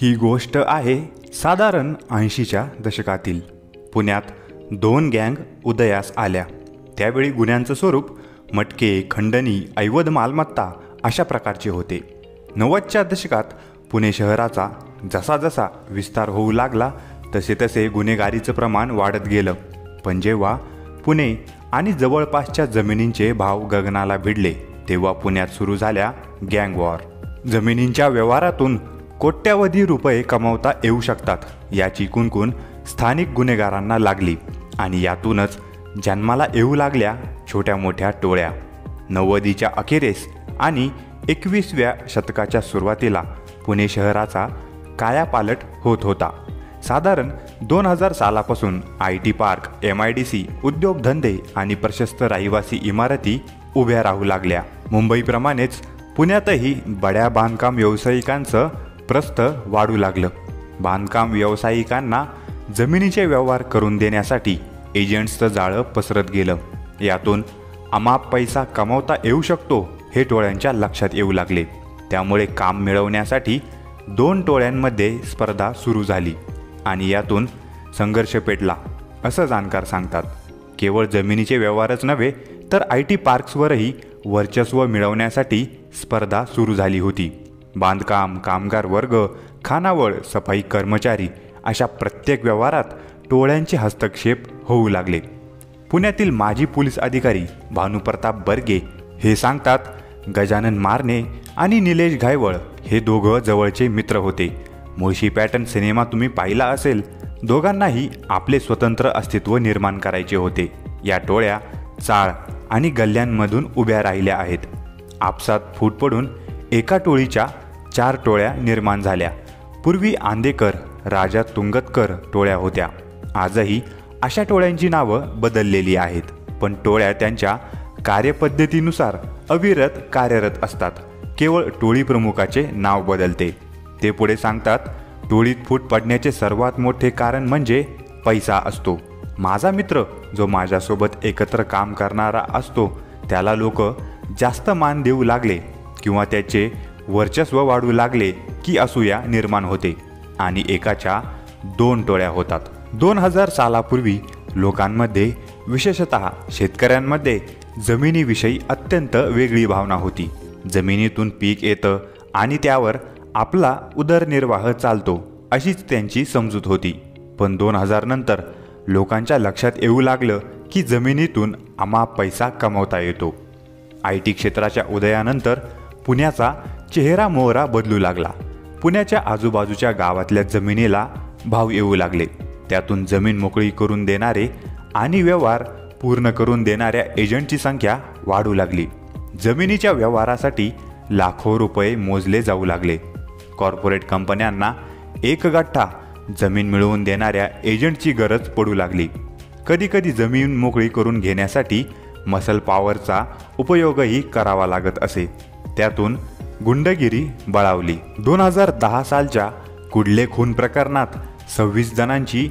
ही गोष्ट आहे साधारण 80च्या दशकातील. पुण्यात 2 गँग उदयास आल्या. त्यावेळी गुन्ह्यांचं स्वरूप मटके, खंडणी, ऐवज मालमत्ता अशा प्रकारचे होते. 90च्या दशकात पुणे शहराचा जसा जसा विस्तार होऊ लागला तसे तसे गुन्हेगारीचं प्रमाण वाढत गेलं. पण जेव्हा पुणे आणि जवळपासच्या जमिनींचे भाव गगनाला भिडले तेव्हा पुण्यात सुरू झाल्या गँग वॉर. जमिनींच्या व्यवहारातून कोट्यावधी रुपये कमावता येऊ शकतात याची कुणकुण स्थानिक गुन्हेगारांना लागली आणि यातूनच जन्माला येऊ लागल्या छोट्या मोठ्या टोळ्या. 90च्या अखेरीस आणि 21व्या शतकाच्या सुरुवातीला पुणे शहराचा कायापालट होत होता. साधारण 2000 सालापासून IT पार्क, MIDC, उद्योगधंदे आणि प्रशस्त रहिवासी इमारती उभ्या राहू लागल्या. मुंबईप्रमाणेच पुण्यातही बड्या बांधकाम व्यावसायिकांचं प्रस्थ वाढू लागलं. बांधकाम व्यावसायिकांना जमिनीचे व्यवहार करून देण्यासाठी एजंट्सचं जाळं पसरत गेलं. यातून अमाप पैसा कमावता येऊ शकतो हे टोळ्यांच्या लक्षात येऊ लागले. त्यामुळे काम मिळवण्यासाठी 2 टोळ्यांमध्ये स्पर्धा सुरू झाली आणि यातून संघर्ष पेटला असं जाणकार सांगतात. केवळ जमिनीचे व्यवहारच नव्हे तर IT पार्क्सवरही वर्चस्व मिळवण्यासाठी स्पर्धा सुरू झाली होती. बांधकाम कामगार वर्ग, खानावळ, सफाई कर्मचारी अशा प्रत्येक व्यवहारात टोळ्यांचे हस्तक्षेप होऊ लागले. पुण्यातील माजी पोलीस अधिकारी भानुप्रताप बर्गे हे सांगतात, गजानन मारणे आणि निलेश घायवळ हे दोघं जवळचे मित्र होते. मुळशी पॅटर्न सिनेमा तुम्ही पाहिला असेल. दोघांनाही आपले स्वतंत्र अस्तित्व निर्माण करायचे होते. या टोळ्या चाळ आणि गल्ल्यांमधून उभ्या राहिल्या आहेत. आपसात फूट पडून एका टोळीच्या 4 टोळ्या निर्माण झाल्या. पूर्वी आंदेकर, राजा तुंगतकर टोळ्या होत्या. आजही अशा टोळ्यांची नावं बदललेली आहेत, पण टोळ्या त्यांच्या कार्यपद्धतीनुसार अविरत कार्यरत असतात. केवळ टोळी प्रमुखाचे नाव बदलते. ते पुढे सांगतात, टोळीत फूट पडण्याचे सर्वात मोठे कारण म्हणजे पैसा असतो. माझा मित्र जो माझ्यासोबत एकत्र काम करणारा असतो त्याला लोक जास्त मान देऊ लागले किंवा त्याचे वर्चस्व वाढू लागले की असूया निर्माण होते आणि एकाच्या 2 टोळ्या होतात. 2000 सालापूर्वी लोकांमध्ये, विशेषतः शेतकऱ्यांमध्ये जमिनीविषयी अत्यंत वेगळी भावना होती. जमिनीतून पीक येतं आणि त्यावर आपला उदरनिर्वाह चालतो अशीच त्यांची समजूत होती. पण 2000 नंतर लोकांच्या लक्षात येऊ लागलं की जमिनीतून अमाप पैसा कमवता येतो. IT क्षेत्राच्या उदयानंतर पुण्याचा चेहरा मोहरा बदलू लागला. पुण्याच्या आजूबाजूच्या गावातल्या जमिनीला भाव येऊ लागले. त्यातून जमीन मोकळी करून देणारे आणि व्यवहार पूर्ण करून देणाऱ्या एजंटची संख्या वाढू लागली. जमिनीच्या व्यवहारासाठी लाखो रुपये मोजले जाऊ लागले. कॉर्पोरेट कंपन्यांना एक गठ्ठा जमीन मिळवून देणाऱ्या एजंटची गरज पडू लागली. कधीकधी जमीन मोकळी करून घेण्यासाठी मसल पॉवरचा उपयोगही करावा लागत असे. त्यातून गुंडगिरी बळावली. 2010 सालच्या कुडले खून प्रकरणात 26 जणांची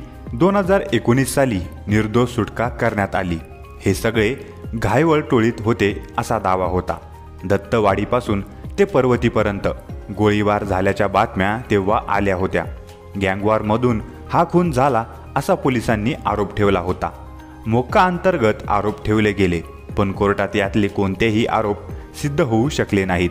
2019 साली निर्दोष सुटका करण्यात आली. हे सगळे घायवळ टोळीत होते असा दावा होता. दत्तवाडीपासून ते पर्वतीपर्यंत गोळीबार झाल्याच्या बातम्या तेव्हा आल्या होत्या. गँगवॉरमधून हा खून झाला असा पोलिसांनी आरोप ठेवला होता. मोक्का अंतर्गत आरोप ठेवले गेले, पण कोर्टात यातले कोणतेही आरोप सिद्ध होऊ शकले नाहीत.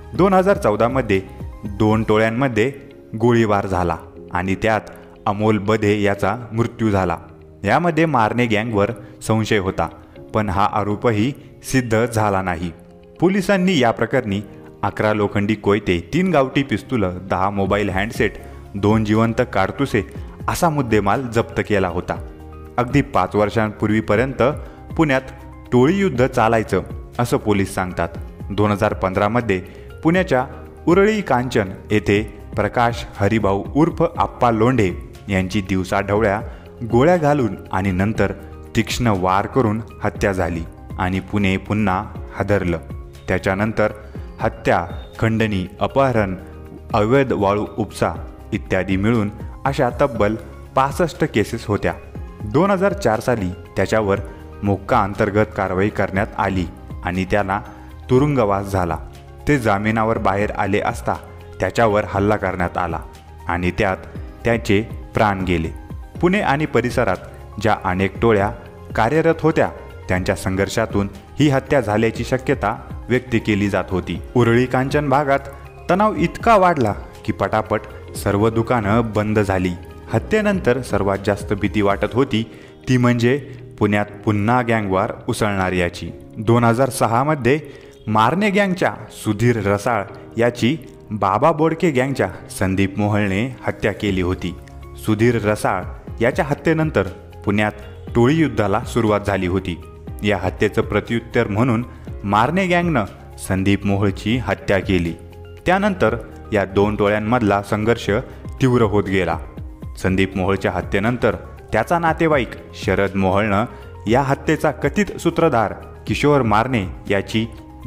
2014 2 टोळ्यांमध्ये गोळीबार झाला आणि त्यात अमोल बधे याचा मृत्यू झाला. यामध्ये मारणे गँगवर संशय होता, पण हा आरोपही सिद्ध झाला नाही. पोलिसांनी या प्रकरणी 11 लोखंडी कोयते, 3 गावठी पिस्तुलं, 10 मोबाईल हँडसेट, 2 जिवंत कारतुसे असा मुद्देमाल जप्त केला होता. अगदी 5 वर्षांपूर्वीपर्यंत पुण्यात टोळी युद्ध चालायचं असं पोलीस सांगतात. 2015 पुण्याच्या उरळी कांचन येथे प्रकाश हरिभाऊ उर्फ आप्पा लोंढे यांची दिवसाढवळ्या गोळ्या घालून आणि नंतर तीक्ष्ण वार करून हत्या झाली आणि पुणे पुन्हा हादरलं. त्याच्यानंतर हत्या, खंडणी, अपहरण, अवैध वाळू उपसा इत्यादी मिळून अशा तब्बल 65 केसेस होत्या. 2004 साली त्याच्यावर मोक्का अंतर्गत कारवाई करण्यात आली आणि त्याला तुरुंगवास झाला. ते जामिनावर बाहेर आले असता त्याच्यावर हल्ला करण्यात आला. आणि त्यात त्याचे प्राण गेले. पुणे आणि परिसरात ज्या अनेक टोळ्या कार्यरत होत्या त्यांच्या संघर्षातून ही हत्या झाल्याची शक्यता व्यक्त केली जात होती. उरळी कांचन भागात तणाव इतका वाढला की पटापट सर्व दुकानं बंद झाली. हत्येनंतर सर्वात जास्त भीती वाटत होती ती म्हणजे पुण्यात पुन्हा गँगवॉर उसळणार याची. 2006 मध्ये मारणे गँगच्या सुधीर रसाळ याची बाबा बोडके गँगच्या संदीप मोहळने हत्या केली होती. सुधीर रसाळ याच्या हत्येनंतर पुण्यात टोळी युद्धाला सुरुवात झाली होती. या हत्येचं प्रत्युत्तर म्हणून मारणे गँगनं संदीप मोहळची हत्या केली. त्यानंतर या दोन टोळ्यांमधला संघर्ष तीव्र होत गेला. संदीप मोहळच्या हत्येनंतर त्याचा नातेवाईक शरद मोहळनं या हत्येचा कथित सूत्रधार किशोर मारणे याची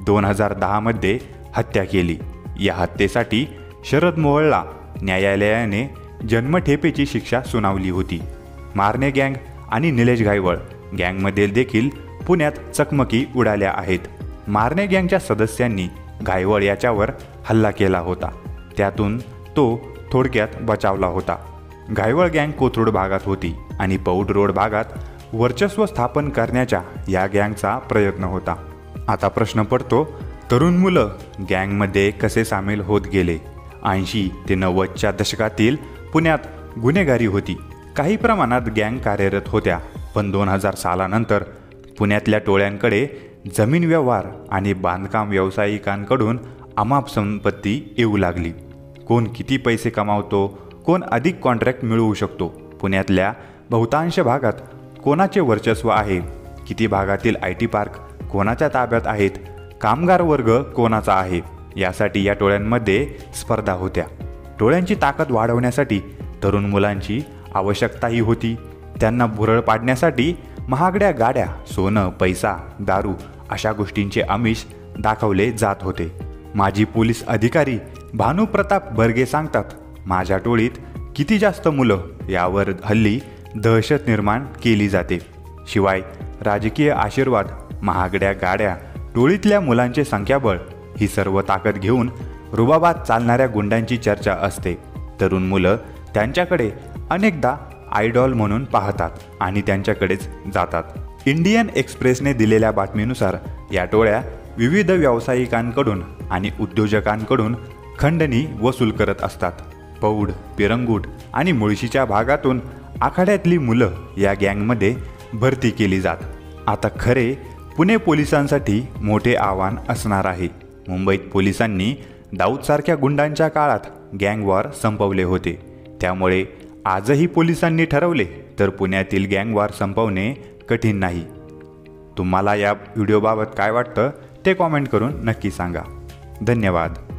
2010 मध्ये हत्या केली. या हत्येसाठी शरद मोहळला न्यायालयाने जन्मठेपेची शिक्षा सुनावली होती. मारणे गँग आणि निलेश घायवळ गँगमध्ये देखील पुण्यात चकमकी उडाल्या आहेत. मारणे गँगच्या सदस्यांनी घायवळ याच्यावर हल्ला केला होता. त्यातून तो थोडक्यात बचावला होता. घायवळ गँग कोथरूड भागात होती आणि पौड रोड भागात वर्चस्व स्थापन करण्याच्या या गँगचा प्रयत्न होता. आता प्रश्न पडतो, तरुण मुलं गँगमध्ये कसे सामील होत गेले? 80 ते 90च्या दशकातील पुण्यात गुन्हेगारी होती. काही प्रमाणात गँग कार्यरत होत्या, पण 2000 सालानंतर पुण्यातल्या टोळ्यांकडे जमीन व्यवहार आणि बांधकाम व्यावसायिकांकडून अमाप संपत्ती येऊ लागली. कोण किती पैसे कमावतो, कोण अधिक कॉन्ट्रॅक्ट मिळवू शकतो, पुण्यातल्या बहुतांश भागात कोणाचे वर्चस्व आहे, किती भागातील IT पार्क कोणाच्या ताब्यात आहेत, कामगार वर्ग कोणाचा आहे, यासाठी या टोळ्यांमध्ये स्पर्धा होत्या. टोळ्यांची ताकद वाढवण्यासाठी तरुण मुलांची आवश्यकताही होती. त्यांना भुरळ पाडण्यासाठी महागड्या गाड्या, सोनं, पैसा, दारू अशा गोष्टींचे आमिष दाखवले जात होते. माजी पोलीस अधिकारी भानुप्रताप बर्गे सांगतात, माझ्या टोळीत किती जास्त मुलं यावर हल्ली दहशत निर्माण केली जाते. शिवाय राजकीय आशीर्वाद, महागड्या गाड्या, टोळीतल्या मुलांचे संख्याबळ ही सर्व ताकद घेऊन रुबाबात चालणाऱ्या गुंडांची चर्चा असते. तरुण मुलं त्यांच्याकडे अनेकदा आयडॉल म्हणून पाहतात आणि त्यांच्याकडेच जातात. इंडियन एक्सप्रेसने दिलेल्या बातमीनुसार या टोळ्या विविध व्यावसायिकांकडून आणि उद्योजकांकडून खंडणी वसूल करत असतात. पौड, पिरंगुट आणि मुळशीच्या भागातून आखाड्यातली मुलं या गँगमध्ये भरती केली जात. आता खरे पुणे पोलिसांसाठी मोठे आव्हान असणार आहे. मुंबईत पोलिसांनी दाऊदसारख्या गुंडांच्या काळात गँगवॉर संपवले होते. त्यामुळे आजही पोलिसांनी ठरवले तर पुण्यातील गँगवॉर संपवणे कठीण नाही. तुम्हाला या व्हिडिओबाबत काय वाटतं ते कॉमेंट करून नक्की सांगा. धन्यवाद.